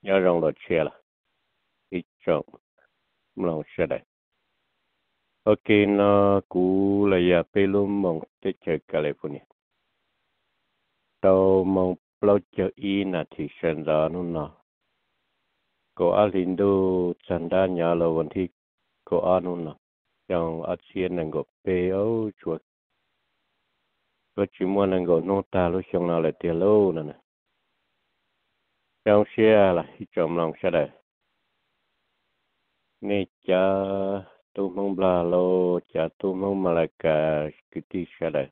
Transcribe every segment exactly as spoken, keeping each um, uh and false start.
nhớ rong lột xe là ít trong lòng xe đây ok nó cú là ya pelu mong te chơi California tao mong bao giờ y na thì sinh ra nó nó có alin do chanda nhà là vấn thi có anu nó yang asian năng够背欧chuột có chỉ muốn năng够nô ta lúc xong nào là tiền lâu nè nè trong xe là trong lòng xe đây nè cha tu mong bla lo cha tu mong malaka kiti xe đây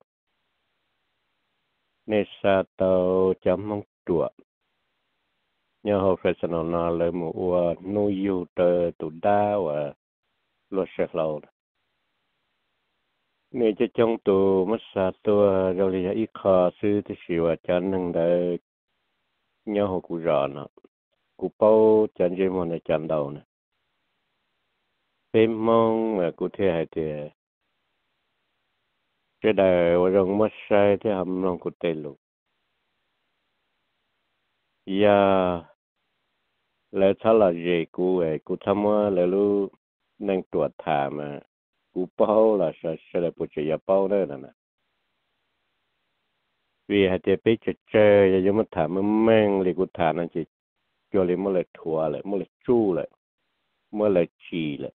nè sa tao chấm mong chùa nhớ học phải sẵn nó là một nuôi yêu tờ tụ đa và lo sẽ lâu nè cho trong tụ mất sa tụ rồi là ít khó sư thì xíu cho nên là nhớ học cụ rõ nó cụ bao chân dây mòn này chân đầu nè thêm mong mà cụ thể hay thì cái đời và rong mất sai thì hầm lòng cụ tê luôn ya lẽ thà là gì cụ ấy cụ tham gia lẽ lu nên tuột thả mà cụ bao là sẽ sẽ là bộ chỉ bao đó nè vì hay thì bây giờ chơi giờ mà thả mà mang thì cụ thả nó chỉ cho lấy mới là thua lại mới là chu lại mới là chỉ lại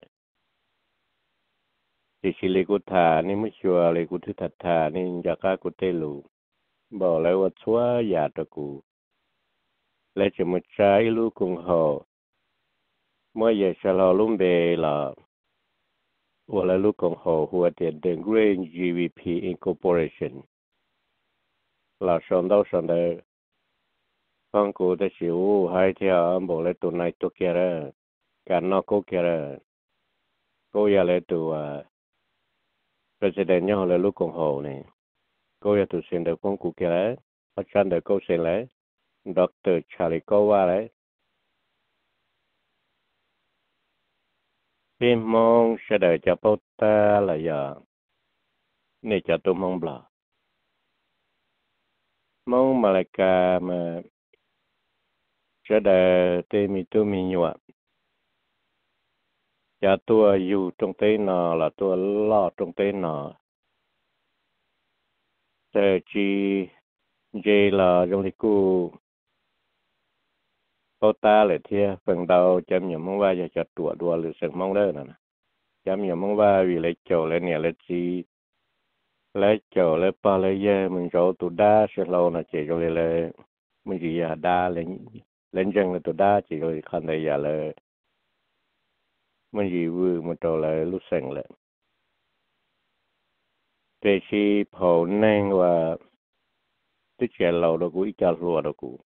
thì chỉ lấy cụ thả nên mới chua lấy cụ thứ thật thả nên giờ cả cụ tê lu bỏ lại vật xóa giả cho cụ lấy chỉ một trái lu cùng họ mới giờ sẽ lo luôn về là hoặc là lu cùng họ hoặc là the Green giê vê pê Incorporation là sản đâu sản đâu con cụ đã chịu hai theo bộ lấy tụi này tụi kia ra cả nó cố kia ra cố giờ lấy tụi president nhau là lu cùng họ này cố giờ tụi xin được con cụ kia ra ở trên được cố xin lấy doctor Charlie cố qua đấy phim mong sẽ đợi cho bao ta là giờ này cho tôi mong bờ mong mà lại cả mà sẽ đợi tên mi tôi mi nhọ cho tôiอยู่trong tên nó là tôi lo trong tên nóแต่chỉ dễ là trong thì cô bao ta lại theo phần đầu chăm nhầm mong va cho chặt đùa đùa lử sừng mong đó nè chăm nhầm mong va vì lấy chầu lấy nè lấy chi lấy chầu lấy pa lấy ye mình cho tụ đa sẽ lâu là chỉ rồi lấy mình chỉ là đa lên lên chân là tụ đa chỉ rồi khăn này giờ là mình chỉ vừa một trò là lúc sừng lại để khi phổ năng và tức là lâu đó cũng ít cho lúa đó cũng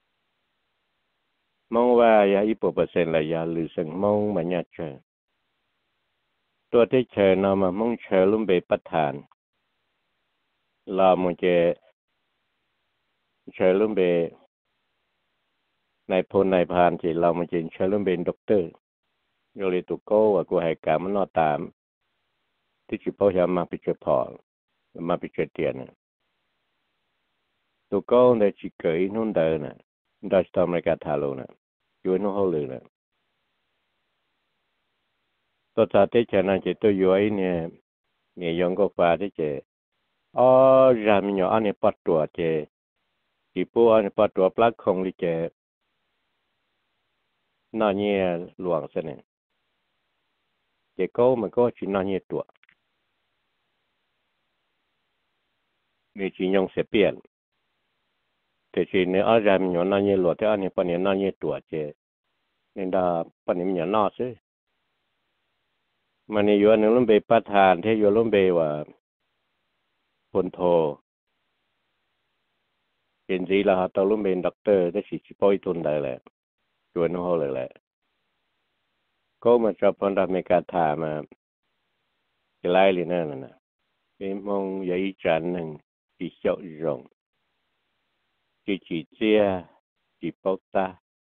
mong va ya ít bộ percent là ya lử sừng mong mà nhạt chơiตัวที่เชิญนามามุ่งเชิญลุ่มเบปัฏฐานเรามุ่งจะเชิญลุ่มเบในพลในพานที่เรามุ่งจะเชิญลุ่มเบนด็อกเตอร์โยลิตุโก้ว่ากูให้การมันนอตามที่จิพ่อจะมาพิจารณามาพิจารณาตุโก้ในจิเกยนุ่นเดินน่ะดัชตอเมริกาทาโลน่ะอยู่นู่นเขาเลยน่ะตัวชาติเชนันจะตัวย้อยเนี่ยเนี่ยยองก็ฟ้าที่จะอ๋อรามิญอันนี้ปัดตัวเจจีปูอันนี้ปัดตัวปลักคงลิเจน่าเนี่ยหลวงเสน่ห์เจก็มันก็ชิน่าเนี่ยตัวนี่จียองเสียเปลี่ยนแต่จีเนี่ยอาจารย์มีน่าเนี่ยหลวงแต่อันนี้ปันเนี่ยน่าเนี่ยตัวเจเนี่ยดาปันเนี่ยมีน่าซิมันเนี่ยอยู่อันนึงลุ่มเบปัฏฐานที่อยู่ลุ่มเบว่าคนโทเป็นจีละฮะตอลุ่มเป็นด็อกเตอร์ได้สิจิปอยทุนได้แหละชวนเขาเลยแหละก็มาจับพันธอเมริกาถามาจะไล่เลยนั่นน่ะเป็นมองใหญ่จันหนึ่งจีเจ้าจงจีจีเจียจีปอตา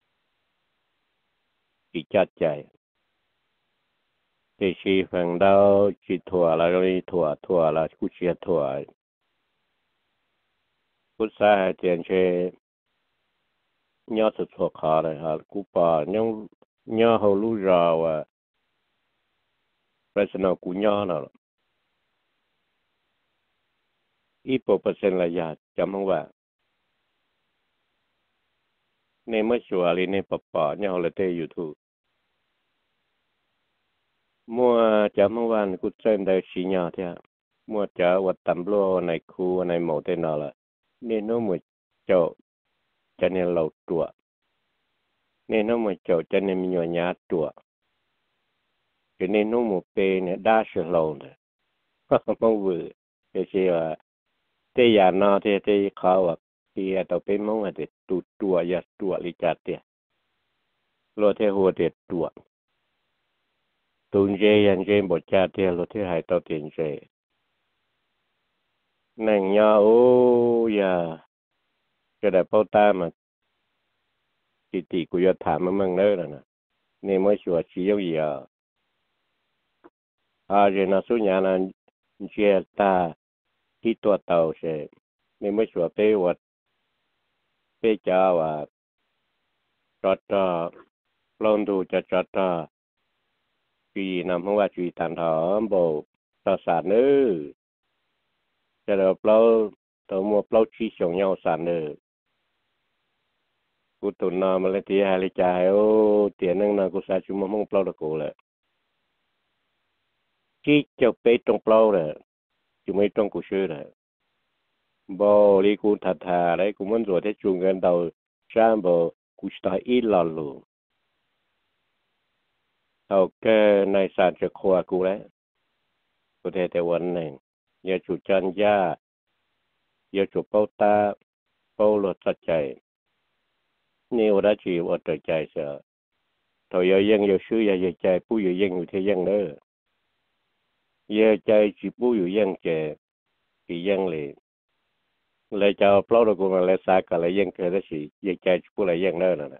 จีจัดใจที่ชีฝั่งดาวจีถั่วแล้วก็มีถั่วถั่วแล้วกุเชียถั่วกุศลเจียนเช nhớ sự thuộc họ này họ cú bà nhớ nhớ hầu lú rò và bây giờ nó cú nhớ nào ít bộ percent là giả chấm không vào nên mới sửa lại nên bà bà nhớ hầu là tê YouTube mua chấm không vào cú trên đây xí nhỏ thế mua chả vật tầm lô này khu này mẫu tên nào là nên nó mới chỗ cho nên lâu tuổi nên nó mới chỗ cho nên mình nhỏ tuổi cho nên nó một bề này đa sự lâu rồi không vừa cái gì là thế giờ nó thế thế khó à thì tao bên mong là để tụ tuổi ya tuổi lý chặt thế lo thế hồ để tuổi tuần dây anh dây một chặt thế lo thế hai tao tiền dây nàng nhau ô ya cái đại bao ta mà tỷ tỷ của yo thảm mà mang nữa rồi nè nên mới sửa chỉ yêu gì à à rồi nó số nhà là chia taที่ตัวเตาเช่ในเมื่อชัวเปวัดเปจ้าว่าจอดจอลองดูจะจอดจอจีนำหัวจีตันถอมโบต่อสารเนื้อจะเดี๋ยวเปล่าตัวมัวเปล่าชี้ส่งยาวสารเนื้อกูตุนนอมาเลยที่หายใจโอ้เตียนึงนะกูสาชุมมงเปล่าตะกูเลยชี้เจ้าเป๊ะตรงเปล่าเลยจุไม่ตรงกูชื่อเลยบ่ลีกูทัดทาได้กูมันตัวที่จุงกันดาวช่างบ่กูสตาอีหลอลูเอาแค่ในสารจะครัวกูแล้วกูเทแต่วันหนึ่งอย่าจุดจันยาอย่าจุดเป้าตาเป้าหลดสัจใจนี่ว่าจีว่าใจใจเสียถอยยังอย่าซื้ออย่าอย่าใจผู้อยู่ยังอยู่ที่ยังเด้ออย่าใจจีผู้อยู่ยังใจที่ยังเลยเลยจะเอาเปล่ากูมาเลยสักอะไรยังเกิดได้สิอย่าใจผู้อะไรยังเด้อนั่นแหละ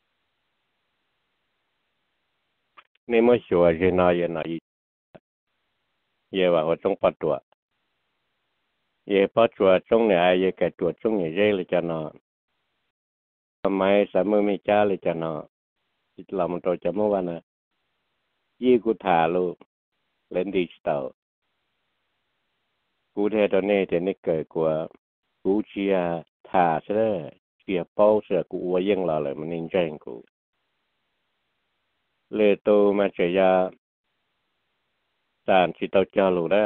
นี่ไม่ชัวร์จะนายยังนายเย่ว่าจงปัดตัวเย่ปัดตัวจงเนี่ยเย่แก่ตัวจงเนี่ยเย่เลยจะนอทำไมสามีไม่จ้าเลยจะนอที่เรามันโตจะเมื่อวันนะยี่กูถ่าลูกเล่นดิจิตอลกูเทตอนนี้จะนี่เกิดกว่ากูเชียถ่าเสือเชียเป้าเสือกูว่ายังรอเลยมันนิ่งใจกูเลยโตมาเจียสารที่เต้าเจ้าลูกได้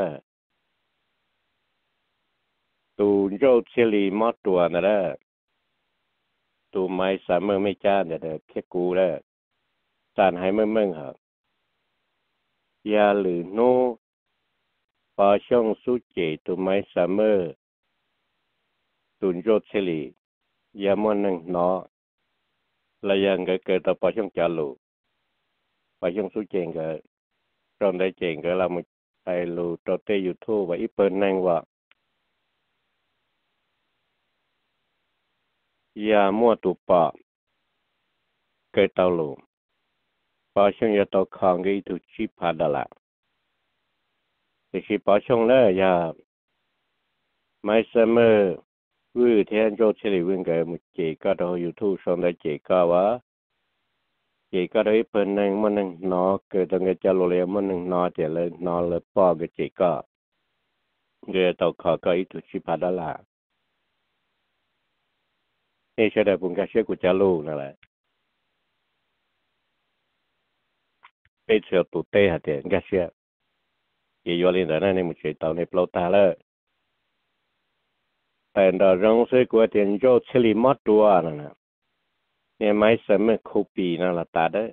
ตูโยเชลีมอดตัวนะได้ตูไม่สามารถไม่จ้าเนี่ยเด็กแค่กูได้สารให้เมื่อเมื่อครับยาหรือโนปอช่องสุเจตูไม่สามารถตูโยเชลียามันนึงเนาะแล้วยังก็เกิดต่อปอช่องจาลูปอช่องสุเจงก็ตอนได้เจงก็เรามาไปลูตัวเตยูทูบว่าอีเปิลนั่งว่ายามั่วตุปะเกิดเตาลูปอช่องยาตัวคองก็อีตุชิพาดละแต่ชีปอช่องแล้วยาไม่เสมอวิเทียนโจเฉลี่ยวิ่งกันมุเจก็เราอยู่ทูช่องได้เจก็ว่าเจก็ได้เปิลนั่งมันนั่งนอเกิดตั้งแต่จะโลเลมันนั่งนอเจเลยนอเลยปอก็เจก็เกิดตัวคอก็อีตุชิพาดละนี่ใช่ได้ปุ่นกระเชื่อกูจะลูกนั่นแหละเป็นเสือตุเต้ฮะเด็กกระเชื่อยี่ยอลินแต่นั่นนี่มันเฉยตอนในปลอตาเลยแต่ดาวร้องเสือกว่าเตียนโยเชลีมอดตัวนั่นนะเนี่ยไม่สมัยคูปีนั่นละตาเด้อ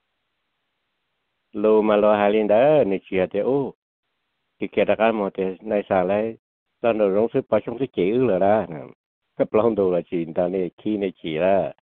โลมาโลฮาลินเด้อนี่เชียเตโอที่เกิดการหมดในสายเลยตอนดาวร้องเสือปะช่องเสือเจ๋อเลยนะก็ปลองดูละจีนตอนนี้ขี้ในจีละ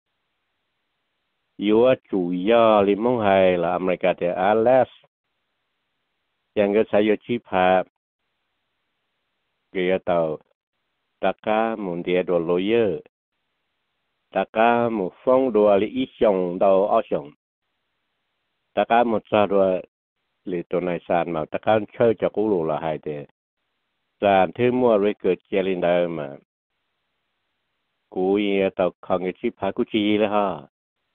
อยู่ว่า主要ลิมงไฮละอเมริกาเตอาร์เลสยังก็ใช้ยชีพาเกี่ยวต่อตากามุนเดียดโลเยอร์ตากามุฟงดัวลิอิชงดาวอชงตากามุซาดัวลิตัวในสารมาตากาเชื่อจากกุลูละหายเดสารที่มัวริเกิดเจลินเดอร์มา cú ye tàu khang cái chip phá cú chiเลยฮะ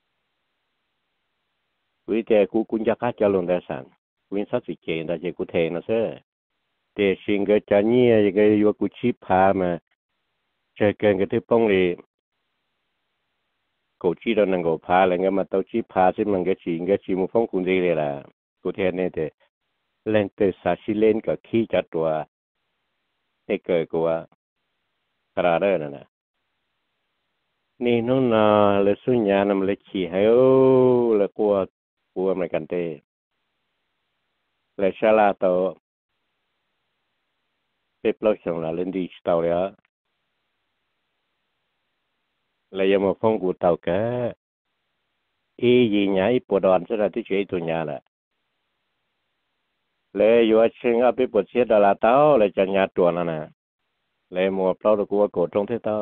วิแต่กูกุญจะคัดจะลงได้สั่งวินสักสิเจนแต่เจกูเทนะเซ่แต่สิ่งก็จะเนี่ยก็อยู่กูชิพามาเจอกันก็ที่ป้องเลยกูชีเรานั่งกูพาแล้วก็มาตัวชิพาซึ่งมันก็ชิงก็ชิมุฟ้องกูดีเลยล่ะกูเทนเนี่ยแต่เล่นตัวซาชิเล่นกับขี้จัดตัวให้เกิดกูว่ากระเด้อนั่นนะนี่นู่นน่ะเลยสุญญานำเลยขี้ให้โอ้เลยกลัวกลัวมันกันเต้เลยชาลาโตเป๊ปเราส่งเราเล่นดีสตอรี่เลยยังมาฟ้องกูเต่าแกอียีหยาอีปวดอ่อนสุดที่ช่วยตัวหยาแหละเลยอยู่ว่าเชิงเอาไปปวดเสียดาราเต้าเลยจะหยาตัวนั่นนะเลยมัวเปล่าตะกูว่าโกรธตรงที่เต้า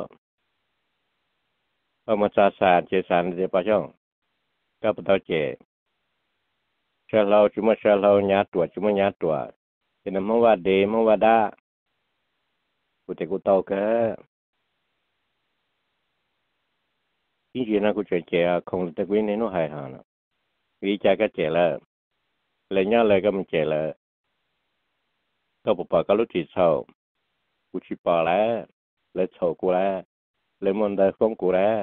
เอามาซาสานเจสานเจปะช่องก็ปะเต้าเจเชื่อเราจุมาเชื่อเราหยาตัวจุมาหยาตัวเห็นมั้งว่าเดมั้งว่าด้ากูจะกูเต้าแกจริงๆนะกูจะเจอคงตะกี้ในนู้นหายหานะวิจัยก็เจอแล้วเลยเนี่ยเลยก็มันเจอแล้วก็ปะก็รู้จิตเศร้ากูชิปอแล้วเลยโฉกูแล้วเลยมันได้ฟ้องกูแล้ว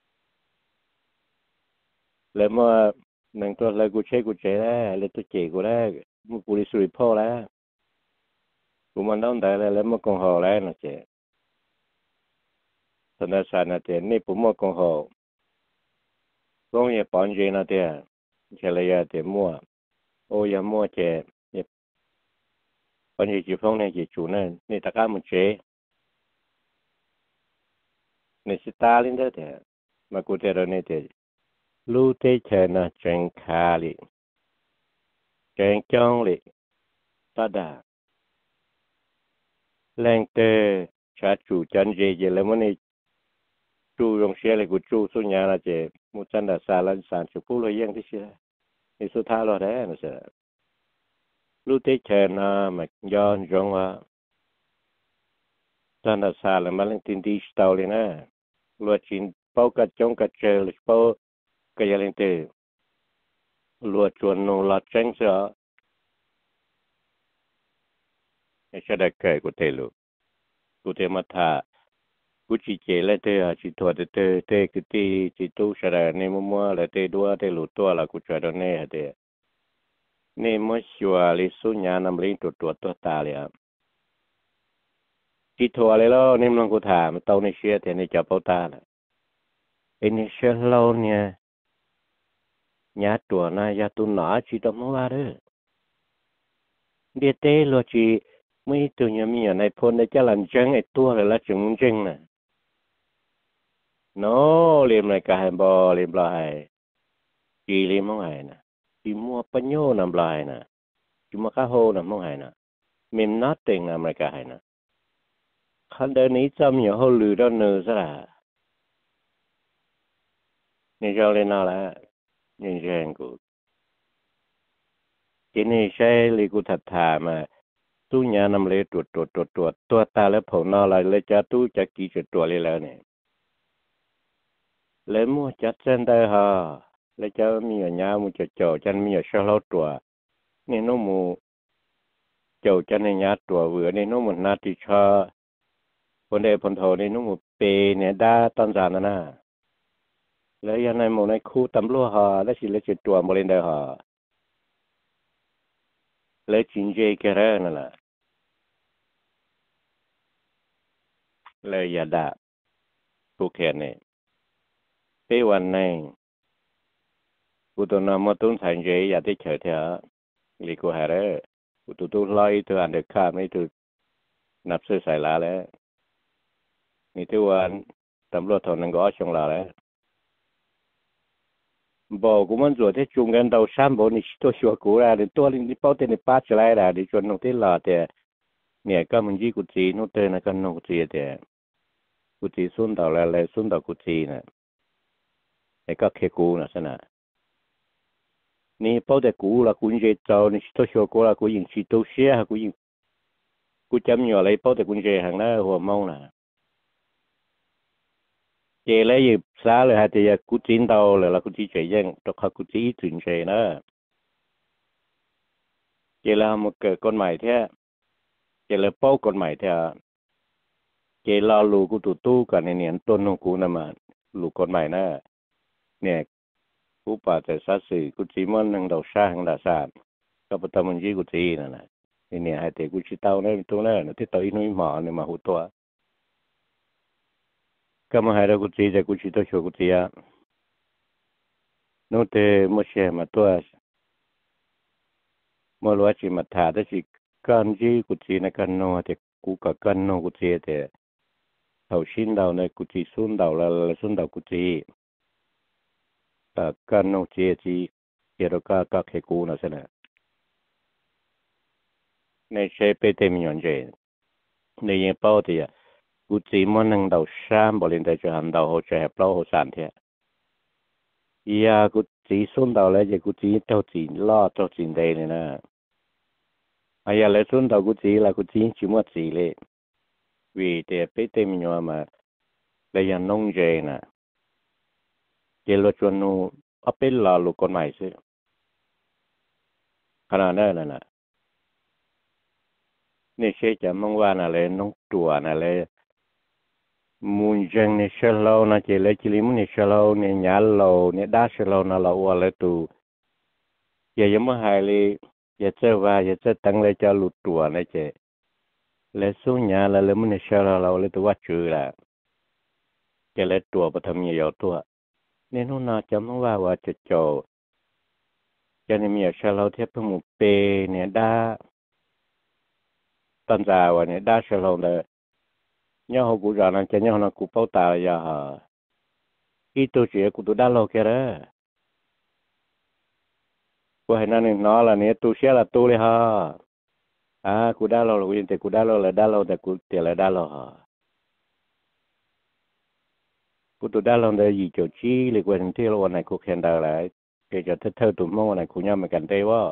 เลยเมื่อหนึ่งตัวเลยกูเช็คกูเจแล้วเลยตัวเจกูแล้วมึงกูริสุริพ่อแล้วกูมันต้องได้แล้วแล้วมันกงหอแล้วนะเจตอนนั้นสารนะเจนี่ผมมันกงหอร้องอย่าปอนเจนะเจเฉลยเจมั่วโอ้ยมั่วเจเนี่ยปอนเจจีฟ้องเนี่ยจีจูนั่นนี่ตะก้ามันเจในสตาลินเด้อเจมากูเจอเนี่ยเจลูเตเชนะเจงคาลิเจงจ้องลิตาดาแรงเตอชาจูจันเจเจแล้วมันนี่จูยงเสียเลยกูจูสุญญาละเจมุจันดาซาลันสานจูกูเลยยังที่เสียในสุดท้ายเราได้นะเสียลูเตเชนะมันย้อนจงว่าจันดาซาลันมันเล่นตินดีสตอเลยนะลัวจินเป้ากัดจงกัดเจอหรือเป้าก็ยังเล่นเตอลัวจวนนงลัดเจงเสียไอ้เสด็จเกิดกูเตลูกูเตมาทากูจีเจเลยเตอจีตัวเตเตเตกูตีจีตูเสด็จในมัวมัวเลยเตดัวเตลูตัวละกูจะโดนเน่เตนี่มัวชัวลิสุญญานำลิงตัวตัวตัวตาเลยอ่ะจีทัวเลยแล้วนี่มันกูถามตัวในเชื่อเตในจับเป้าตาละไอ้นี่เชื่อเราเนี่ยญาตัวน่ะญาตุหนาจีตัวมัวว่าเด้อเดี๋ยวเตลัวจีไม่ตัวเนี่ยมีอะไรพ้นในเจ้าหลังจังไอ้ตัวเลยละจังมึงจังน่ะno เรียมอะไรกันบ่เรียมลายจีเรียมมองไงนะจีมัวปัญโยนำลายนะจีมัวข้าโหนำมองไงนะมิมนัดเต็งนำอะไรกันนะคันเดินนี้จำอยู่ห้องลือด้านเนื้อซะละนี่จะเล่นอะไรนี่แรงกูทีนี้ใช้ลิกูถัดถามาตู้ยานำเลยตรวจตรวจตรวจตรวจตัวตาแล้วผมนอะไรเลยจะตู้จะกี่จุดตัวเลยแล้วเนี่ยเลยมัวจัดเส้นได้ฮะแล้วจะมีอย่างยามุจะเจาะจันมีอย่างเชลตัวนี่น้องมูเจ้าจันในยาตัวเวือนี่น้องมันนาติชาคนใดคนโทนี่น้องมูเปเนี่ยได้ตอนจานน่ะแล้วยังในหมู่ในคู่ตำรวจฮะแล้วสิเลยจิตตัวบริเวณเดียฮะแล้วจินเจแกเรนั่นแหละเลยยาดาผู้แค่เนี่ยเปวันในกูตัวนำมาตุ้นสังเจยาที่เฉยเถอะลิกูหาเร่กูตัวตัวลอยตัวอันเด็กข้าไม่ตัวนับซื้อใส่ลาแล้วนี่ที่วันตำรวจทนงก็ชงลาแล้วบอกกูมันจวดที่จุงกันดาวซ้ำบอกนี่ตัวชัวกูละเดี๋ยวตัวนี้เป้าเตนี่ป้าจะไล่ละเดี๋ยวชวนน้องที่ลาแต่เนี่ยก็มันยี่กุจีนู้นเตนะกันน้องกุจีแต่กุจีสุนดาวแล้วสุนดาวกุจีนะไอ้ก็เคกูนะสนะนี่เป้าแต่กูละกูยังเจ้านี่ตัวชัวกูละกูยังชิตัวเสียกูยังกูจำอยู่อะไรเป้าแต่กูยังห่างหน้าหัวเมาน่ะ chế lấy gì xa rồi hay thì cú chín đầu rồi là cú chỉ chạy dân cho họ cú chỉ chuyển chạy nữa chế là một cái con mày thế chế là bao con mày thế chế là lù cú tụ tu cả nên niệm tôn nó cú nè mà lù con mày nữa nè cú bà tại sát sự cú chỉ muốn năng đầu xa hàng đà sànก็ปฐมจีกุจีนั่นแหละนี่เนี่ยให้เตกุชิเต้าเนี่ยตัวนั้นที่ตัวอินุยหมอเนี่ยมาหัวตัวก็มาให้เรากุจีจะกุชิตัวโชกุจีอ่ะนู่นเตมเชมาตัวมอลวชิมาถาได้สิกันจีกุจีในกันโนเตกูกับกันโนกุจีเตเขาชินดาวในกุจีซุนดาวละซุนดาวกุจีแต่กันโนเจจีเกี่ยวกับกับเขกูนะเสนอในเชเปเตมิยอนเจในยังเป้าที่กูจีมันนั่งดาวชามบริเวณจะหันดาวหัวใจเปล่าหัวสันเทียยากูจีสุนดาวเลยจะกูจีเจ้าจีล่อเจ้าจีเดนี่นะอายาเลยสุนดาวกูจีละกูจีชิมัวจีเลยวีเตเปเตมิยอนมาเลยยังนงเจนะเจลชวนูอัปเปลลาลูกคนใหม่สิขนาดนั้นนะนี่เชื่อจะมองว่าอะไรน้องตัวอะไรมุนจังเนี่ยเชลล์นะเจเลยจิลิมุนเนี่ยเชลล์เนี่ยยาลล์เนี่ยด้าเชลล์นั่นละว่าเลยตัวอย่ายังไม่หายเลยอย่าเจอว่าอย่าเจอตั้งเลยจะหลุดตัวนะเจเลยสู้ยาแล้วเลยมุนเนี่ยเชลล์เราเลยตัวว่าชื่อละเจเลยตัวปฐมยาวตัวเนี่ยนู่นน่ะจะมองว่าว่าจะโจจะเนี่ยมีเชลล์เทียบกับหมูเปเนี่ยด้าตอนจ่าวันนี้ได้เชลล์เลยnhau họ cũng rõ là cho nhau nó cũng bao tà giờ ít tôi chỉ cũng tôi đã lâu kia đó qua hiện nay nó là nếu tôi sẽ là tôi ha à cũng đã lâu là cũng cũng đã lâu là đã lâu là cũng tiền là đã lâu ha cũng tôi đã lâu là gì chỗ chi là quên thì lâu này cũng hiện đại lại để cho thơ thơ tụi mong này cũng nhau mà cần đây quá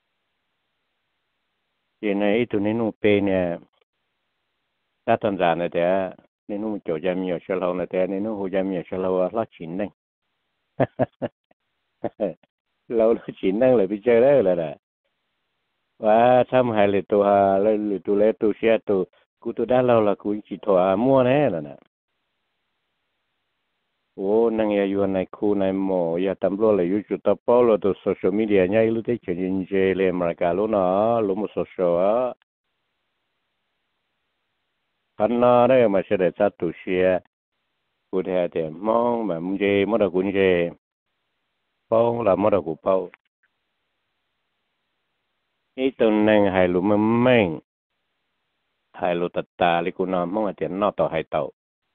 vậy này tụi nên nụ pê nè ta toàn giả này thế nên nó chỗ jam nhiều sờ lâu này thế nên nó hồ jam nhiều sờ lâu là chín này lâu là chín năng là bị chơi đấy là đấy và tham hai lệ tu ha lệ tu lệ tu xe tu cú tu đã lâu là cú chỉ thua mua này là nè ô năng ya yu này khu này mò ya tầm lo là yu chủ tập bao là tu social media nhảy lúc đấy chuyện gì chơi lên mà cả lúc nó lúc một social á hắn nó đấy mà sẽ để sát tu xe cụ thể thì mong mà muốn chơi mất được cũng chơi bao là mất được cũng bao ít tuần này hai lúa mắm mình hai lúa tạt tà li cũng nó mong là tiền nó tàu hai tàu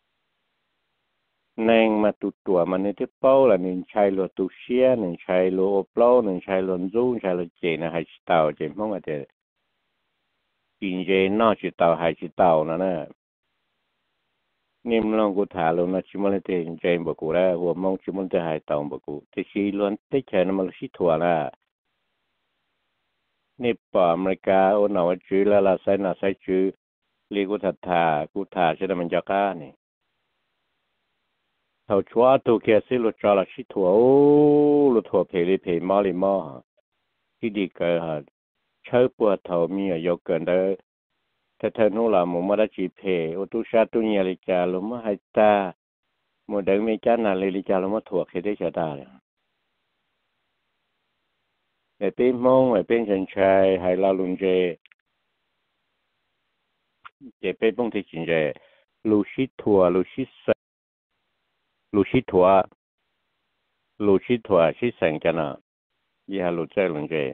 nên mà tụt tuổi mà nên tiếp bao là nên chạy lúa tu xe nên chạy lúa bao nên chạy lúa rú chạy lúa chè là hai tàu chè mong là tiền kinh tế nó chỉ tàu hai chỉ tàu nữa nè niệm lòng của thả luôn nó chỉ muốn là tiền chơi bậc cụ ra hoặc mong chỉ muốn là hai tàu bậc cụ thì khi luôn tích chơi nó mà là xí thua là niệm bảo America ở nào chứ là là sai nào sai chứ li của thật thả cụ thả cho nó mình cho cá này thầu chúa tu kia xí luật cho là xí thua ô luật thua phê li phê mò li mò khi đi cờ hả chơi bùa thầu mi ở vô gần đó thế thế nó là một mà chỉ phê ô tu sa tu nhà li cha luôn mà hai ta một đứa mi cha nào li li cha luôn mà thuộc khi đấy cho ta để tìm mong để bên chân trai hay là luôn chơi để bên bông thì chuyện chơi lu xí thua lu xí sạch lu xí thua lu xí thua xí sành cho nó giờ lu chơi luôn chơi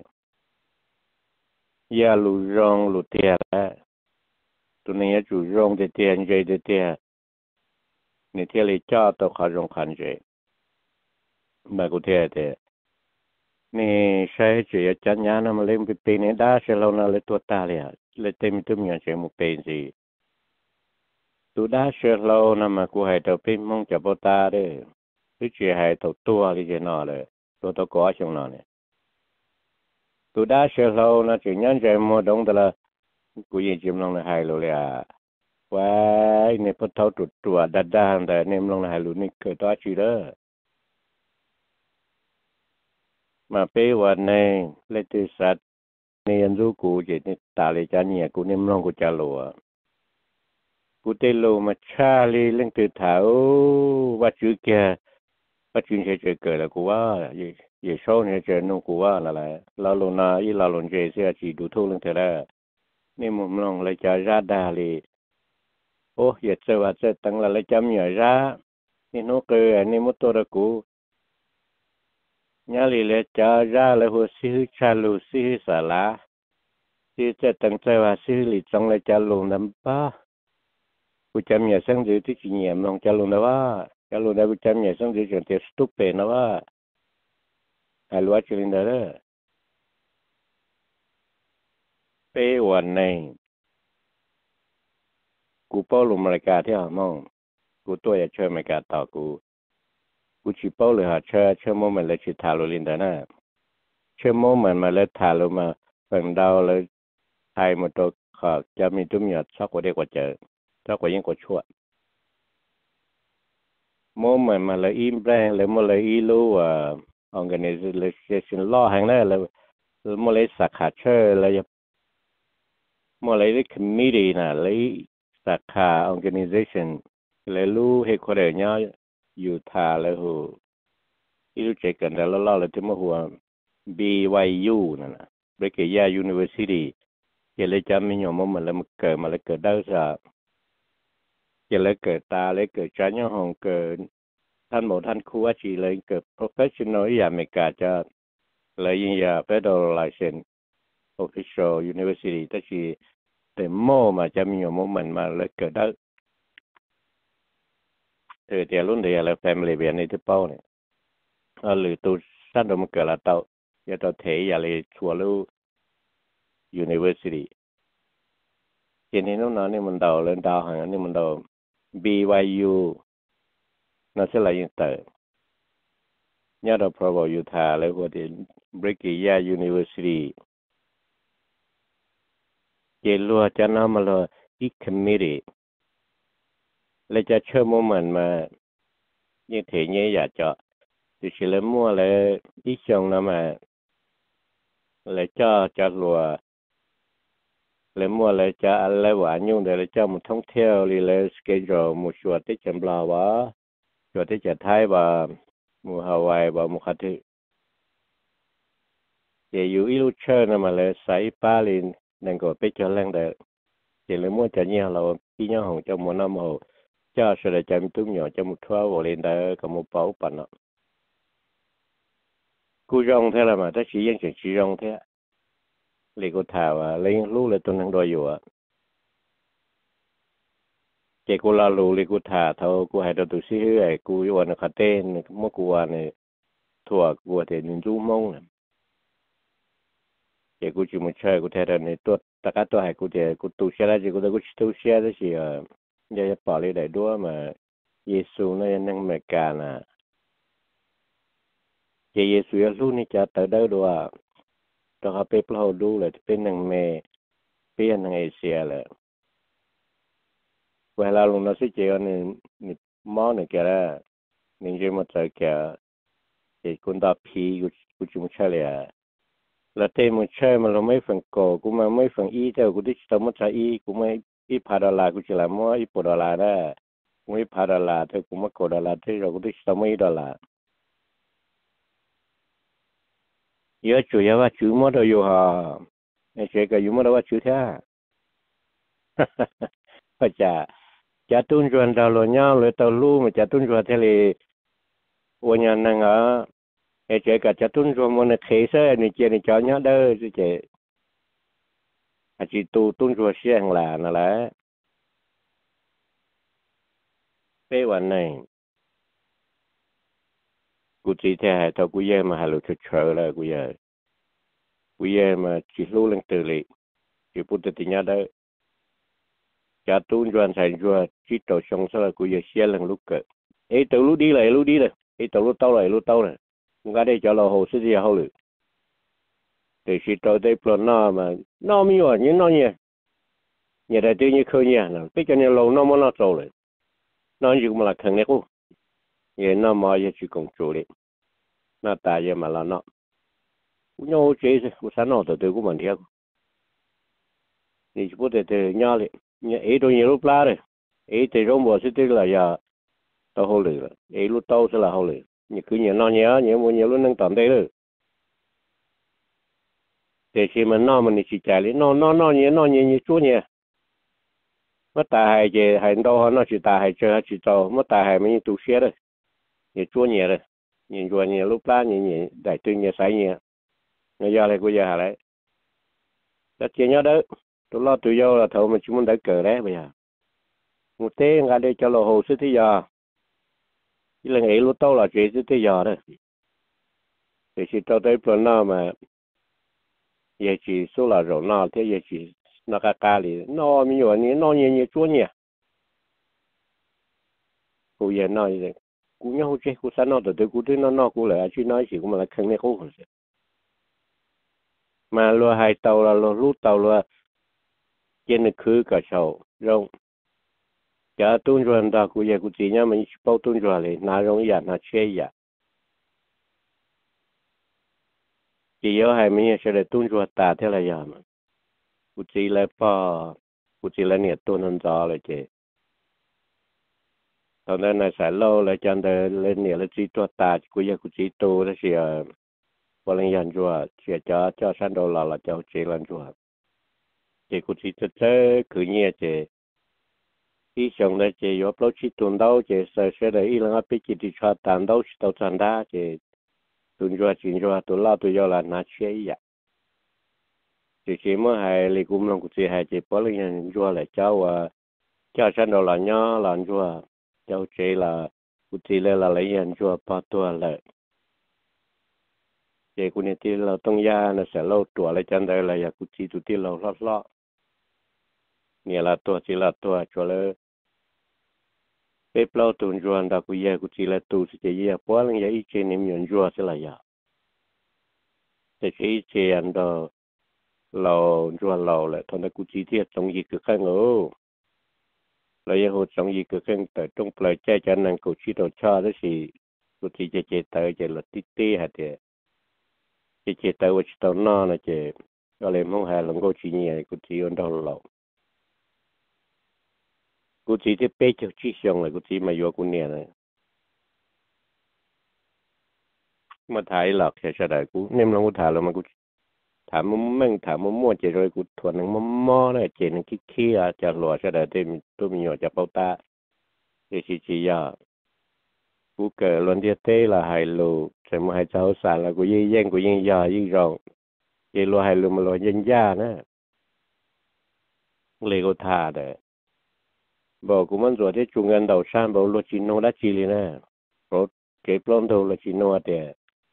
giờ lu rong lu tiền á tụi này chủ rong để tiền chơi để tiền này tiền lấy cho tao khó rong khăn chơi mà cụ thể thì nè sai chỉ chán nhá nó mà lên bị pin này đã sẽ lâu nó lấy tua ta liền lấy thêm tụi mình sẽ một pin gì tụi đã sẽ lâu nó mà cụ hay đầu pin mong cho bao ta đấy cứ chỉ hay đầu tua thì chỉ nó đấy tua tao có trong nó này tụi đã sẽ lâu nó chỉ nhắn chạy mua đông đó là cụ gì chim nó là hay luôn à ว่าในพอเท่าตัวตัวดัดด้านแต่เนมลงหายลุนี่เกิดตัวชีเด้อมาเป้วันในเลติสัตในยันรู้กูเจนี่ตาเลยจานเนี่ยกูเนมลงกูจะหลัวกูเตโลมาชาลีเรื่องตื่นเท้าว่าชื่อแกว่าชื่อเฉยๆเกิดแล้วกูว่าเย่เย่ชอบเนี่ยเจอนู่นกูว่าอะไรเราลงนาอีเราลงเจเสียจีดูทุ่งเรื่องเธอได้นี่มุมลงเลยจะราดาลี ô giờ chơi và chơi tăng là lấy chấm nhờ ra nên nó cười nên một tổ đặc cú nhớ lì lấy cho ra lấy hồ sĩ cha lù sĩ xả lá sĩ chơi tăng chơi và sĩ lì trong lấy cha lù nằm ba cú chấm nhờ sang dưới thì chỉ nhầm lòng cha lù đó ba cha lù đó cú chấm nhờ sang dưới chuyện tiền stupid nó ba hay lúc chơi lên đó béวันnày cú bao lù mà cả theo mong cú tôi ở chơi mà cả tao cú cú chỉ bao lù hạt chơi chơi mong mình lấy chỉ thả lù lên đó nè chơi mong mình mà lấy thả lù mà phần đầu lấy hai một tổ khó cho mình tụi nhật sắc của đây của chợ sắc của những của chuột mong mình mà lấy im brand lấy mua lấy ilu à organization lo hàng này là mua lấy sạc hạt chơi lấy mua lấy cái committee nè lấy sạc hạt organization lấy lu hay có để nhauอยู่ทาเลยหูอีรู้จักกันแล้วเล่าเลยที่มาหัว บี วาย ยู นั่นนะ Brigadier University จะเลยจำไม่ยอมมันเลยมันเกิดมาเลยเกิดได้ซะจะเลยเกิดตาเลยเกิดใจยังหงเกิดท่านหมอท่านครูว่าจีเลยเกิด professional อย่างอเมริกาจะเลยยิ่งยา federal license official university แต่จีแต่โม่มาจำไม่ยอมมันมาเลยเกิดได้เออเดี๋ยวรุ่นเดียวแล้ว family เบียนในที่เป้าเนี่ยอ่าหรือตัวสั้นตัวมันเกิดละเต้าอย่าตัวเทอย่าเลยชัวร์ลู university เจนี่นู้นนั่นนี่มันดาวเล่นดาวห่างนี่มันดาว บี วาย ยู นั่นใช่ไรยังเตอเนี่ยเราพอบอกอยู่ท่าเลยว่าที่ Brigadier University เจลัวจะนำมาเลยอีก committee เลยจะเชื่อมมันมายิ่งเทเนี่ยอยากจะจะเชื่อมั่วเลยอีกช่องนั้นมาเลยจะจะรัวเลยมั่วเลยจะอะไรหวานยุ่งเดี๋ยวเลยจะมันท่องเที่ยวเลยเลยสเกจมุชัวที่จำลาวะชัวที่จะไทยว่ามูฮาวายว่ามูคาที่จะอยู่อีลูเชอร์นั่นมาเลยใส่ป้าลินนั่นก็ไปเจอแรงเดอจะเลยมั่วจะเนี่ยเราพี่น้องของเจ้ามัวน้ำหัวเจ้าเสด็จจำตุ้มหยอจะมุทัวร์วอลินเดอกับมุเป้าปั่นเนาะกูยองเท่าไรมาถ้าชี้ยังจะชี้ยองเท่าเลยกูถามว่าเลยรู้เลยตัวนั้นโดยอยู่อ่ะเจ้ากูลาลูเลยกูถามเท่ากูให้ตัวตัวซีเฮ้ยกูอยู่วันคาเต้นเมื่อกูวันเนี่ยถั่วกูเห็นจูมงเนี่ยเจ้ากูจิมุเชยกูเท่าเนี่ยตัวตะกัดตัวให้กูเจ้ากูตูเชียร์ได้เจ้ากูจะกูตูเชียร์ได้สิเอออย่าจะปล่อยเลยได้ด้วยมาเยซูเนี่ยนั่งเมกาน่ะเจ้าเยซูยลูนี่จะเติร์ดได้ด้วยตัวเขาไปเปล่าดูเลยเป็นนางเมย์เป็นนางเอเชียเลยเวลาลงนักศึกษาเนี่ยนี่มอเนี่ยแกละนี่จะมาเจอแกเด็กคนตาพีกูกูจุ่มเชลียแล้วเต็มเชยมันเราไม่ฝังโกกูมาไม่ฝังอีเจ้ากูที่จะมาใช้อีกูไม่อีพาดาลากูจะละมั่วอีปวดดาลาได้กูไม่พาดาลาเธอกูมาโกดาลาเธอเรากูที่จะไม่ดาลาเยอะจุยว่าจุยมั่วเราอยู่ฮะไอ้เจ้าก็อยู่มั่วเราว่าจุยแท้ก็จะจะตุ้นจวนดาวโลญ่าเลยตาวลู่มันจะตุ้นจวนทะเลวันยันนั่งอ่ะไอ้เจ้าก็จะตุ้นจวนมันเคยเสียนี่เจ้านี่จอเนี้ยเด้อสิเจ้าอาจจะตูตุ้นจวนเสียงหลานนั่นแหละเป้วันนี้กูจีแท้ให้ทกูเย่มาหาลูกเฉยๆเลยกูเย่กูเย่มาจิลูเรื่องตื่นเลยจิพูดติดเนี้ยเด้อจะตุ้นจวนใส่จวนจิตโตชงซะเลยกูเย่เสียเรื่องลูกเกิดเอ้ตัวลูกดีเลยลูกดีเลยเอ้ตัวลูกเต้าเลยลูกเต้าเลยมึงก็ได้จะเราหัวสิ่งที่เขาเลยแต่สิตัวได้ปลดหน้ามาหน้ามีวะยังน้อยเนี่ย nhà đại tự như khơi nhà nó bây giờ nhà lâu nó mới nó trâu rồi nó như mà là khăn này cũng nhà nó mà giờ chỉ công chủ đấy nó tại giờ mà là nó cũng nhau chế cũng sáng nó từ từ cũng mình theo thì chỉ có thể từ nhau đấy nhà ấy đôi nhiều lúc lá đấy ấy thì trong mùa sẽ tức là giờ tao hô lửa ấy lúc tao sẽ là hô lửa như cứ nhà nó nhớ nhớ mua nhiều lúc nâng tầm đây rồi để khi mà nó mình chỉ chạy lên nó nó nó nhớ nó nhớ như chúa nhỉ mất tài hay gì hay đâu nó chỉ tài hay chơi chỉ tao mất tài hay mình tu sửa đấy như chúa nhỉ đấy như chúa nhỉ lúc lá như như đại tư như sai nhỉ người giờ này cô giờ hà đấy tất nhiên nhớ đấy tôi lo tự do là thầu mình chỉ muốn đỡ cờ đấy bây giờ một té ngay đây cho lò hồ sức thế giờ chỉ là nghĩ lúc tao là chuyện sức thế giờ đấy thì chỉ tao tới phần nào mà giờ chỉ số là rồi nào thế giờ chỉ nó cả cả đi nó mình nói như nó như như chúa nhỉ cô giờ nói vậy cô nhau chứ cô sao nó từ từ cô tới nó nó cô lại chỉ nói chỉ cũng mà là khăng này cô không sẽ mà lo hai tàu là lo lút tàu là trên cái khứ cả sầu rồi giờ tuân rồi đó cô giờ cô chỉ nhá mình bao tuân rồi này nào rồi giờ nào chơi giờ chỉ có hai mình sẽ để tuân rồi ta thế là giờ mà cô chỉ là bao cô chỉ là nhiệt tuân hơn gióเลยchứตอนนั้นน่ะสายโลเลยจันเดเล่นเนี่ยแล้วจีตัวตากูอยากกูจีตัวแล้วเสียบริญญาณจัวเสียจ้าเจ้าชั้นโดลาละเจ้าเจริญจัวเจกูจีจะเจอคือเนี่ยเจอีสองเลยเจยบเราจีตุนดาวเจเสียเสียเลยอีหลังไปจีติชาตันดาวชิตาวจันดาเจตุนจัวจินจัวตัวลาตัวยอละนาเชียเจเจเมื่อให้เลยกุมลงกูจีให้เจบริญญาณจัวเลยเจ้าว่าเจ้าชั้นโดละเนาะหลานจัวเจ้าเจละกูจีเลยละเลยยันจัวปาตัวเลยเจกูเนี่ยที่เราต้องยานะเสียเราตัวเลยจันได้เลยอยากกูจีตัวที่เราลอดลอดเนี่ยละตัวจีละตัวชัวเลยเป๊ปเราตัวจวนดากูยากูจีละตัวสิเจียเพราะอะไรอย่างอีเจนี่มีจัวสิละยาแต่ที่อีเจอันเดอเราจัวเราแหละตอนนั้นกูจีที่ตรงยีคือข้างโอ้เราอยากหัวตรงยีคือข้างแต่ตรงปลายใจจันนั่งกูชีตัวชาแล้วสิกูจีเจเจเตอเจละติตีฮะเดเจเจเตอว่าชิตัวนอนะเจก็เลยมองหาหลงกูจีเนี่ยกูจีอันเดอเรากูจีที่เป๊ะจะชี้ช่องเลยกูจีมาอยู่กูเนี่ยเลยมาถ่ายหลอกแค่เฉยๆกูเนี่ยมันกูถ่ายแล้วมันกูถามมันแม่งถามมันมั่วเจริญกูทวนหนึ่งมันมั่วเลยเจนึงคิดขี้อ่ะจะหล่อเฉยๆที่มีตัวมีหยดจะเป่าตาเอชิจิยากูเกิดล้วนเดียเต้ละไฮโลใช่ไหมไฮเจ้าสารละกูยิ่งแย่งกูยิ่งยายิ่งรองเจรัวไฮโลมันรัวยิ่งยานะเลยกูถ่าเด้บอกกูมันรัวที่จุงเงินดาวชานบอกรัวจิโนได้จีเลยนะรถเก็บล้อมตัวรัวจิโนเด้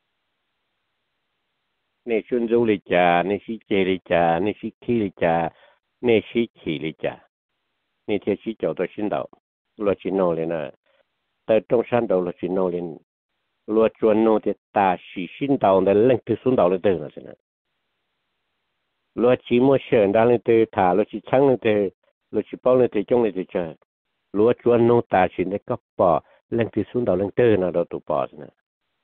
เนี่ยชุนจูลิจ่าเนี่ยชิเจลิจ่าเนี่ยชิคีลิจ่าเนี่ยชิขีลิจ่าเนี่ยเที่ยวชิเจ้าตัวชินดาวรัวจิโนเลยนะแต่ตรงชั้นดาวรัวจิโนเลยรัวจวนโนเดตาชิชินดาวเนี่ยเล่นที่สุนดาวเลยเด้อนะสินะรัวจิมัวเชิญดาวเลยเด้อถ่ารัวจิช่างเลยเด้อรัวจิเป้าเลยเด้อจงเลยเด้อเจอรัวจวนโนตาชินได้ก็ปอเล่นที่สุนดาวเล่นเด้อนะเราตัวปอสินะ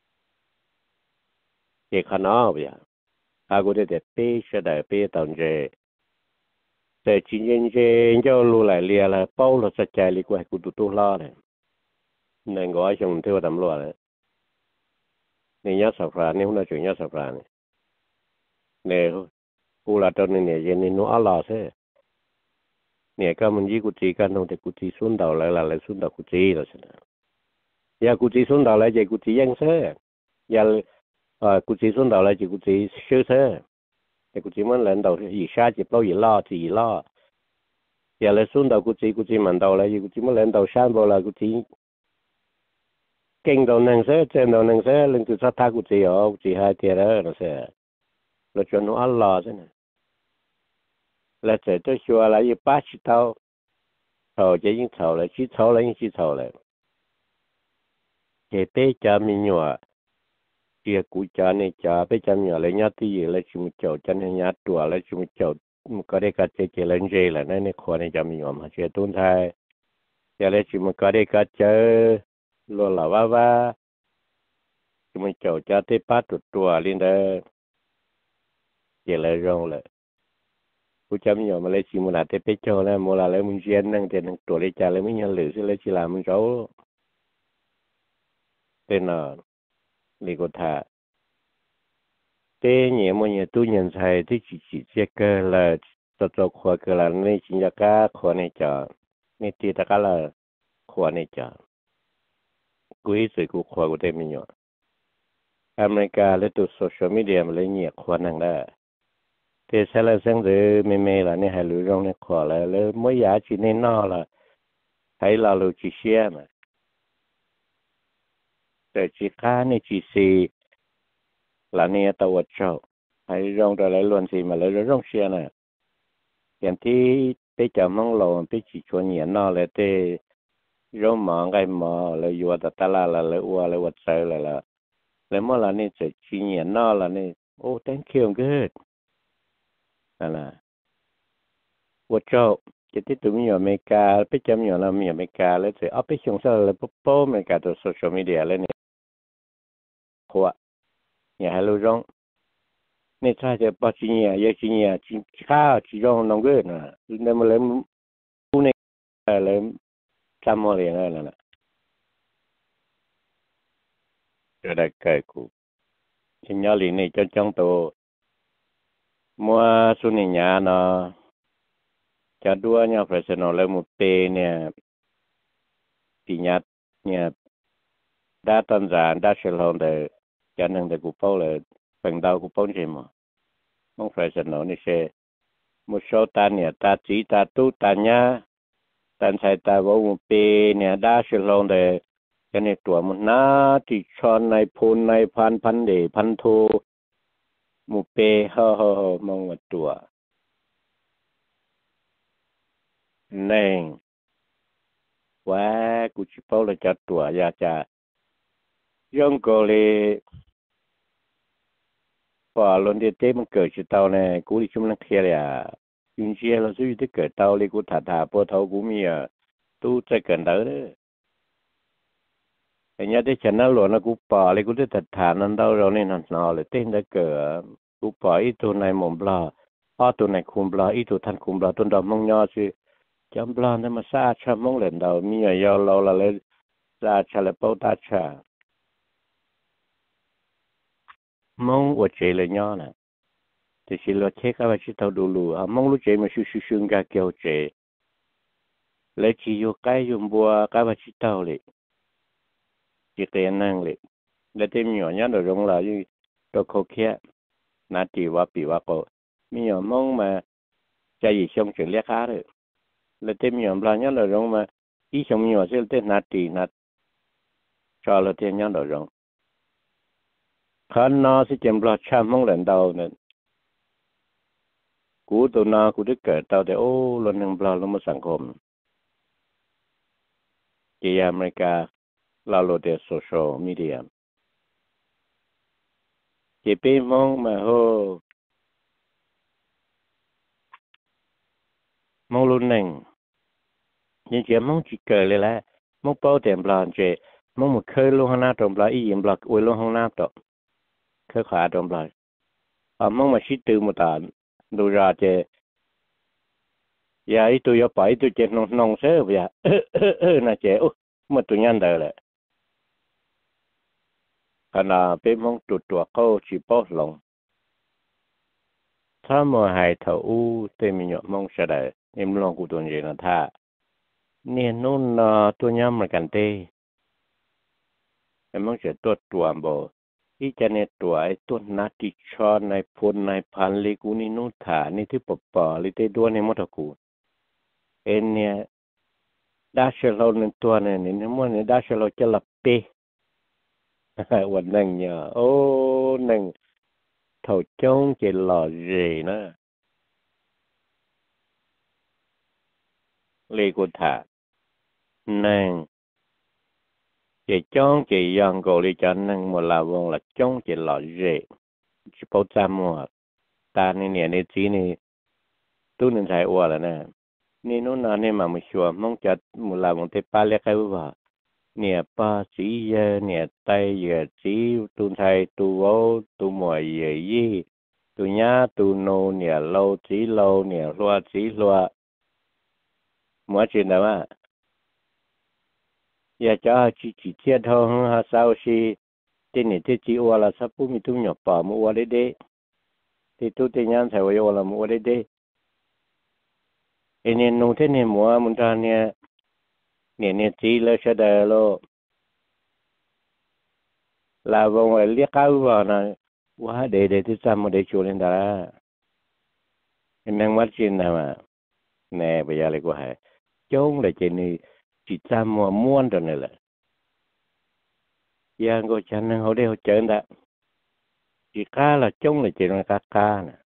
เจ้าขนาดเบียอากูได้แต่เป้เสด็จเป้ตอนเจแต่จริงจริงเจเจ้ารู้หลายเรียละเป้าเราสะใจเลยกูให้กูดูตัวล้อเลยนั่นก็ไอ้ชงเที่ยวตำรวจเลยเนี่ยยัดสับราเนี่ยหัวหน้าจุดยัดสับราเนี่ยเนี่ยกูละตอนนี้เนี่ยยันนี่นู้อาลาเซ่เนี่ยก็มันยี่กูจีกันตรงแต่กูจีสุนดาวเลยละเลยสุนดาวกูจีแล้วใช่ไหมยากูจีสุนดาวเลยเจกูจียังเซ่ยาเอ่อกูจีสุนดาวเลยเจกูจีเชื่อเซ่แต่กูจีมันเล่นดาวอีชาจีเปล่าอีล่อจีอีล่อยาเลยสุนดาวกูจีกูจีมันดาวเลยกูจีมันเล่นดาวชานบ่ละกูจีเก่งดาวนังเซ่เจนดาวนังเซ่เล่นตัวสัตว์กูจีอ๋อกูจีหายเตี้ยแล้วนะเซ่เราจนนู้อัลลอฮ์ใช่ไหมแล้วเจอตัวชัวร์อะไรยี่ป้าชิเท่าเท่าจะยิ่งเท่าเลยชิเท่าเลยยิ่งชิเท่าเลยเจเป้จะมีหนัวเจียกูจะเนี่ยจะไปจะมีอะไรญาติเลยชิมเจ้าจะเนี่ยญาติตัวเลยชิมเจ้า một cái đấy cái chế chế lên chế là nên khó này cho mình mà chế tuân thay giờ lấy chỉ một cái đấy cái chế luôn là va va chúng mình chọn cho tới bắt tụt tua lên đó chế lấy rong lại cú chấm nhỏ mà lấy chỉ một là tới bé cho là một là lấy mình gen năng tiền năng tuổi lấy trả lấy mình nhận lử sẽ lấy chỉ làm mình cháu tên là lý cô thà thế nhẹ mà nhẹ tu nhận sai thì chỉ chỉ chế cơ là cho cho khoa cơ là nên chỉ là cá khoa này chọn nên thì ta cá là khoa này chọn cú ý sự cú khoa của tên mình nhỏ America lấy tu social media mà lấy nhẹ khoa năng đó thế sẽ là sáng giờ mẹ mẹ là nên hay lựa rong nên khoa là lấy mỗi giá chỉ nên nó là hay là lựa chỉ xe mà để chỉ cá này chỉ xì là nên tao vật trâu hay rong rồi lấy luôn gì mà lấy rong xe này hiện thì bây giờ mong lồn bây chỉ cho nhẹ nó là thế rong mỏ cái mỏ là vừa ta ta là là lấy qua lấy vật sợi là là lấy mỏ là nên chỉ chỉ nhẹ nó là nên oh thank you good là là vật trâu chỉ tiếp tục nhiều mấy cái bây giờ nhiều là nhiều mấy cái lấy thì ở bây giờ sao là bố bố mấy cái từ social media lên này khoa nhà hay lưu rong nên sai cho bao nhiêu nhà giờ chỉ nhà chỉ khá chỉ rong nông good nè nên mà lấy u này lấy trăm mỏ liền là là rồi đại cái cụ chỉ nhớ liền này cho trong tổ mua số này nhà nó cho đua nhau phải xem nó lấy một tê nè thì nhà nhà đã tân giả đã sử dụng để cho nên để cụ bao là phần đầu cụ bao nhiêu mà không phải xem nó này sẽ một số ta nè ta chỉ ta tu ta nhá ta sai ta vào một tê nè đã sử dụng để cho nên tuổi một ná thì cho này phun nàyพัน พัน để พัน thu một tê ho ho ho mong một tuổi nên quá cụ chỉ bảo là cho tuổi ya cha dùng cô li và luôn đi tới mình cởi chỉ tàu này cụ đi chung năng kia là những gì là suy tới cởi tàu li cụ thả thả bộ thầu cụ mi à tu chạy cần đó đấy anh nhớ tới chân nó luôn nó cụ bỏ li cụ tới thả thả nó đâu rồi nên nó nó là tên đó cởi cụ bỏ ít tu này mồm bò ở tu này khum bò ít tu thanh khum bò tu đó mong nhau chứ chấm bò nó mà xa cho mong lần đầu mi à do lâu là lên ra cho là bao ta cha mong ở chế là nhau nè thì chỉ là chế các bạn chỉ thâu đủ lù à mong lúc chế mà su su su ga kêu chế lấy chỉ vô cái dùng bùa các bạn chỉ thâu lệ chỉ tiền năng lệ lấy thêm nhỏ nhá rồi rong là như đồ khô kia nát chỉ qua bị qua cổ mi nhỏ mong mà chạy gì xong chuyện lẽ khác rồi lấy thêm nhỏ là nhá rồi rong mà ý xong nhỏ sẽ tên nát chỉ nát cho là thêm nhá rồi rong khán nó sẽ chém lo chăm mong lần đầu nên cú tụi nó cú đứt cởi tao để ô lần nâng lo nó mới sản phẩm chỉ America là lo để social media chỉ biết mong mà hô mong luôn nâng nhưng chỉ mong chỉ cởi lại là mong bao tiền lo chỉ mong một khơi luôn hàng nào trong lo ý em lo uy luôn hàng nào đó khơi khá trong lo à mong mà xí từ một tàn đồ ra chỉ giờ ít tôi phải tôi chỉ nông nông sớ vậy nè chị út mà tôi nhận được rồi cái nào bên mong tụt tụt câu chỉ bao lòngถ้ามาให้เท่าอู้เต็มหยดมองเสด็จเอ็มลองกูตัวนี้นะท่าเนี่ยนู่นตัวย้ำมันกันเต้เอ็มมองเสตัวตัวบ่อีจะเนี่ยตัวไอ้ตัวนัดที่ชอนในพลในพันลิกูนี่นู่นถ่านี่ที่ปปอลิเตด้วนในมอตกูเอ็นเนี่ยได้เชลล์หนึ่งตัวเนี่ยนี่มันเนี่ยได้เชลล์จะหลับเต้วันหนึ่งเนี่ยโอ้หนึ่งเท่าจ้องจะหล่อเร่นะเลกุธาหนึ่งจะจ้องจะยังกูเลยจะหนึ่งมาลาวงละจ้องจะหล่อเร่จะพูดจำว่าตาเนี่ยเนี่ยในจีนี่ tu nên thay qua là nè nên nó nói nên mà mình xua mong cho một là một thế ba lẽ cái vào nè ba chỉ nè tay giờ chỉ tu thay tu vô tu mọi gì gì tu nhá tu nô nè lâu chỉ lâu nè loa chỉ loa mỗi chuyện đó mà giờ cho chỉ chỉ chia thôi ha sao xí trên này thì chỉ qua là sắp bút mi tu nhỏ bỏ mua qua đấy đấy thì tu tiền nhang thay qua là mua đấy đấy nên nông thế này mua muốn ra nè nè nè chỉ là sẽ đời lo là vòng ở liếc cao vào nè quá để để thì sao mà để chịu lên đó nên mất chuyện nào mà nè bây giờ lại quá hay chống lại chuyện này chỉ sao mà muốn rồi này là giờ ngồi chân họ để họ chơi đó chỉ cá là chống lại chuyện là cá cá nè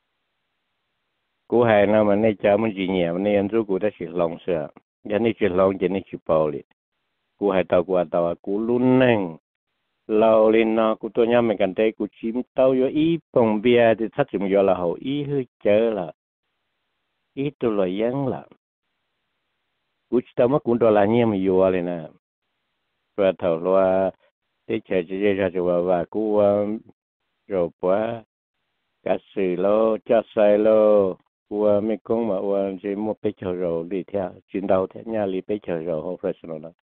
cú hay nào mà này chả mình gì nhẹ mà này anh chú cú đã xịt lòng sữa giờ này xịt lòng chuyện này xịt bao đi cú hay tao cú tao cú luôn nè lâu lên nó cú tôi nhắm mình cần thấy cú chim tao vô ý bồng bia thì thắt chừng vô là hậu ý hơi chơi là ý tôi là dân là cú tao mất cũng đó là nhiều mà vô lên nè và thầu loa để chơi chơi ra rồi và cú rồi quá cả sự lo cho sai lo qua mấy con mà qua chỉ mua bê chờ rồi đi theo chuyến đầu theo nhà đi bê chờ rồi không phải sao nó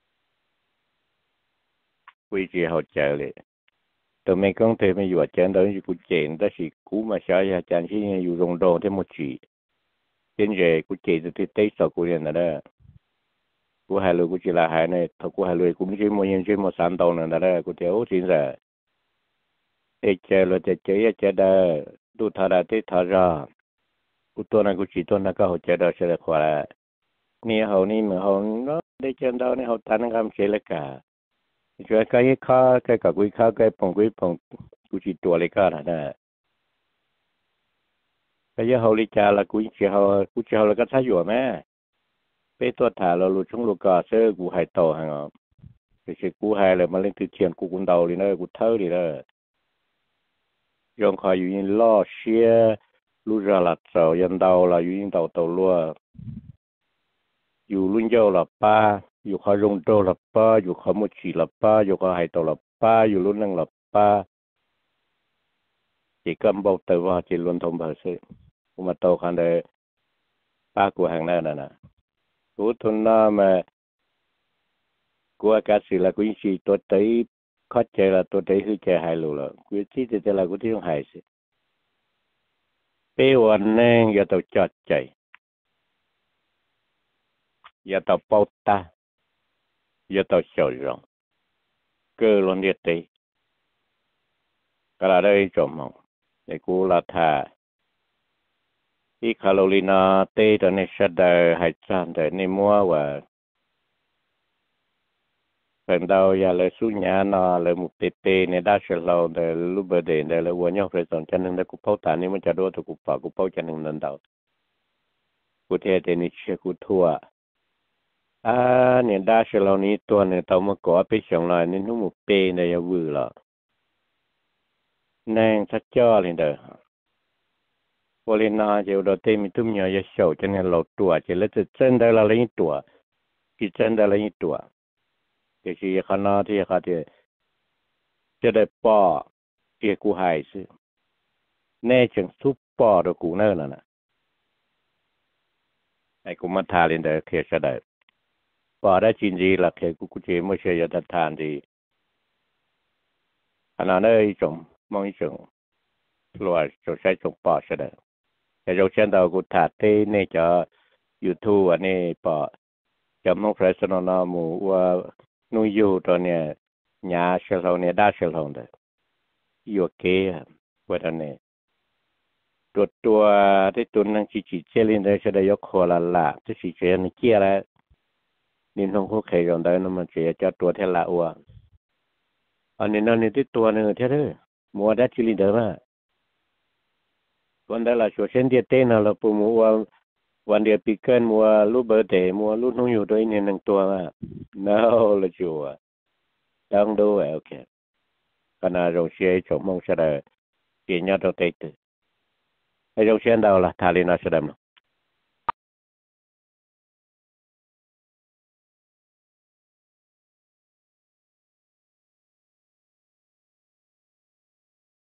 quy chế họ chờ lại tụi mấy con thì mấy vừa chơi đó như cú chơi đó là cú mà sao ya chẳng chỉ như dùng rong đồ thêm một chỉ trên rễ cú chơi thì tết sau cú liền đó cú hai lối cú chỉ là hai này thôi cú hai lối cũng chỉ một nhân chỉ một sản đầu nữa đó cú theo chính rồi để chơi rồi chơi chơi chơi đó tu thà ra tết thà ra cú tôi này cú chỉ tôi này có họ chơi đó sẽ là khỏe lại nè hậu ni mà hậu nó để chơi đó này hậu tan làm chơi lại cả cho cái khó cái cả quý khó cái phòng quý phòng cú chỉ tua lại cả là cái giờ hậu lý cha là cú chỉ hậu cú chỉ hậu là cái thái dùa mẹ béตัวthả là lụt trong lụt cỏ sơ cú hai tàu hàng ngọc cái sự cú hai là mà lên từ tiền cú cũng đầu đi nữa cú thâu đi nữa dùng khỏi dùng lo xia lụt ra là tàu dân đầu là dùng tàu tàu lúa dùng luôn dâu là ba dùng khỏi dùng trâu là ba dùng khỏi một chỉ là ba dùng khỏi hai tàu là ba dùng luôn năng là ba chỉ cầm bao tàu vào chỉ luôn thông bờ sự mà tàu khăn đây ba của hàng này nè nè cú thôn nó mà cú cả sự là cú chỉ tôi thấy khó chơi là tôi thấy hư chơi hai lù rồi cú chỉ thì là cú thấy không hay sự béวันnên giờ tàu chọt chạy giờ tàu bao ta giờ tàu sầu rồng cơ luôn điệt đi cái là đây trộm mộng để cú là thà ít calorina tê cho nên sẽ đợi hai trăm để nên mua và phần đầu giờ là xuống nhà nó là một tê tê này đã sẽ lâu để lúc bữa để để là uống nhau phải chọn cho nên là cú bao tàn nên mình cho đôi thì cú bao cú bao cho nên lần đầu cú thế thì nên sẽ cú thua à nên đã sẽ lâu này tuần này tao mới có bị xong lại nên nó một tê này giờ vừa là nên chắc cho lên đờiพอเรียนนาเจ้าเราเต็มทุ่มยาจะเฉาจะเนี่ยเราตัวจะเล่นจะเส้นได้ละเลยตัวกิจเส้นได้ละเลยตัวก็คือขณะที่เขาจะจะได้ป้อเกี่ยกูหายสิแน่จังซุปป้อตัวกูเนั่นน่ะไอ้กูมาทานเรียนได้เคยจะได้ป้อได้จริงจีหลักเคยกูกูเจไม่ใช่ยาทานดีขณะนั้นไอ้จงมองไอ้จงรวยจะใช้จงป้อจะได้แต่เราเช่นเรากูถัดที่นี่จะยูทูบอันนี้ปอจะมองเพรสโนนามูว่านู่ยูตัวเนี่ยหยาเชลล์เนี่ยได้เชลล์เลยยูเกะว่าตัวเนี่ยตัวตัวที่ตัวนั่งจีจีเจลินได้จะได้ยกคอละละที่จีเจนเกี่ยแล้วนินทงคู่เคยกันได้นั่นมันเจียจะตัวเทละอัวอันนี้นั่นนี่ที่ตัวนึงเท่าไหร่มัวได้จิลินเดิมอ่ะวันเดียวละช่วยเช่นเดียเต้นเราปุ่มว่าวันเดียวปีเกินมัวรูปเบอร์เดย์มัวรูปน้องอยู่ด้วยเนี่ยหนึ่งตัวมาเนาะละชัวต้องดูโอเคขณะเราเชียร์ชมมองเสด็จเกี่ยงยอดเราเตะ ai trong chiến đầu là thà lên nó sẽ đâm